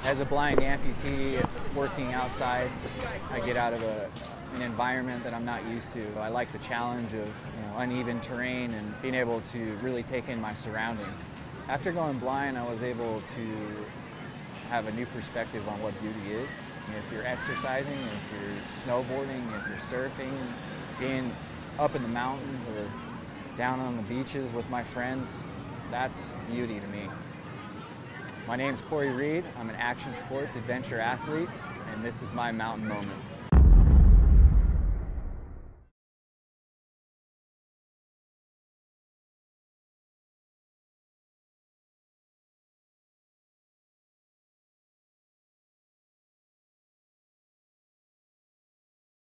As a blind amputee working outside, I get out of an environment that I'm not used to. I like the challenge of uneven terrain and being able to really take in my surroundings. After going blind, I was able to have a new perspective on what beauty is. If you're exercising, if you're snowboarding, if you're surfing, being up in the mountains or down on the beaches with my friends, that's beauty to me. My name's Corey Reed. I'm an action sports adventure athlete, and this is my mountain moment.